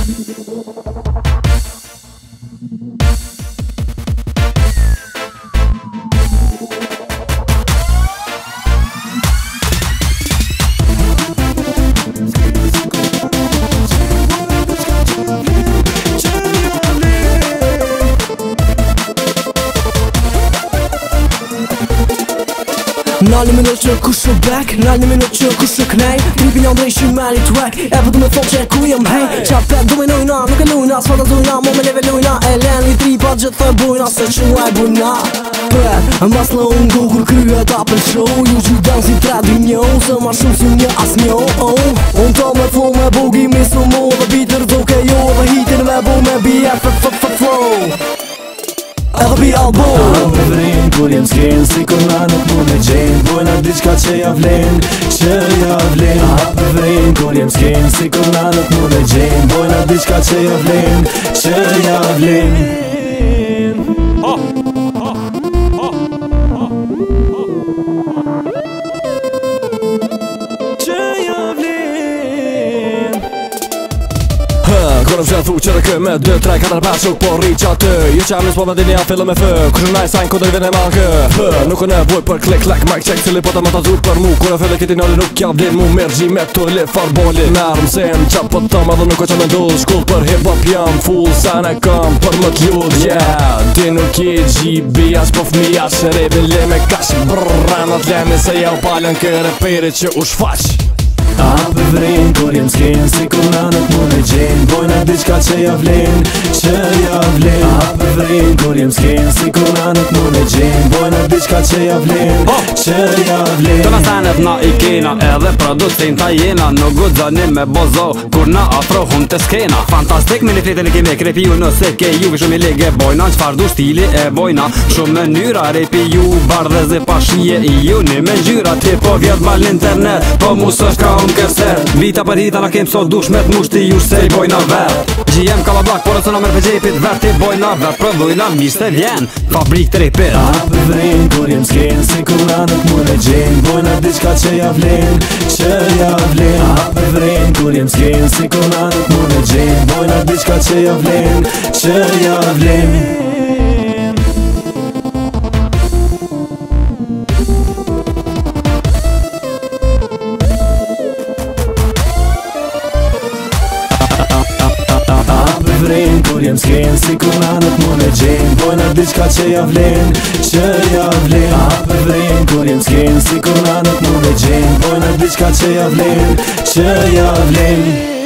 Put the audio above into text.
Nalë me në që kush o back, nalë me në që kush o knej Tripin janë drejsh i meri track, e për du me thonë që ku jëm hej Qa pet du me nojna, nuk e lujna, s'fata dujna, mo me leve lujna E len i tripa gjithë thë bujna, se që u e bujna Pet, mbas në unë go kur krya ta për show Ju që dan si tre dy njo, se ma shumë si një as njo Unë ta me flow me bogi mi su mo Dhe bitër doke jo, dhe hitin me bo me BF edhe pi album Me vrin kur jem s'ken, si kur na nuk mu me gjen Bojna diçka që ja vlen, Me vrin kur jem s'ken, si kur na nuk mu me gjen Bojna diçka që ja vlen, Kërëm që thu qërë kë me 2, 3, 4, 5 shuk po rri qa të Jo që amis po me dini a fillë me fë Kërë naj sajnë kodër vene ma kë Nuk o nevoj për klik, lek, mic check Cili po të më të zut për mu Kërë fillë kiti nalli nuk ja vdin mu Mergji me të li farboli Nërëm sen qa po të më dhe nuk o që me ndodh Shkull për hip hop jam full Sen e kam për më t'ljud Ti nuk i gjibi as po fmi as Shëribin li me kash Brranat lemi se ja u palen kërë peri që u shfaq A për vrin kur jem s'ken, si kur na nuk mu me gjen Bojna diçka që ja vlen, A për vrin kur jem s'ken, si kur na nuk mu me gjen Bojna diçka që ja vlen, Të nësenet na i kena, edhe producin ta jena Nuk gudzani me bozo, kur na afro hun të skena Fantastik me një flitin e kime krepi ju nëse ke ju Shumë i lege bojna, qfar du stili e bojna Shumë mënyra repi ju, bardheze pashije i ju Një me gjyra ti po vjet mal internet, po mu së shka kërser Vita për hita na kem so dush me t'mushti ju se i bojna vert GM kalla blak, por e së në mërë për gjepit Vert i bojna vert, prodhujna miste vjen Fabrik të rejpit A për vrin kur jem s'ken, si kur na nuk mu me gjen Bojna diçka që ja vlen, A për vrin kur jem s'ken, si kur na nuk mu me gjen Bojna diçka që ja vlen, Kur jem s'ken, si kur na nuk mu me gjen Bojna diçka që ja vlen, A për vrin kur jem s'ken, si kur na nuk mu me gjen Bojna diçka që ja vlen